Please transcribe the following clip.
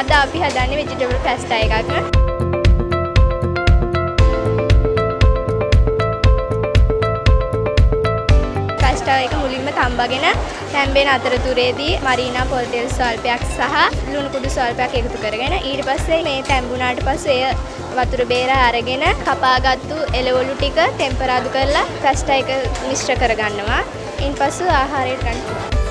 අද අපි හදන්නේ vegetable pasta එකක්. pasta එක මුලින්ම තම්බගෙන තැම්බෙන අතරතුරේදී මරීනා පොල් තෙල් ස්වල්පයක් සහ ලුණු කුඩු ස්වල්පයක් එකතු කරගෙන ඊට පස්සේ මේ තැම්බුණාට පස්සේ එය වතුර බේරා අරගෙන කපාගත්තු එළවලු ටික ටෙම්පරාදු කරලා pasta එක මිශ්‍ර කරගන්නවා. ඉන්පසු ආහාරයට ගන්න.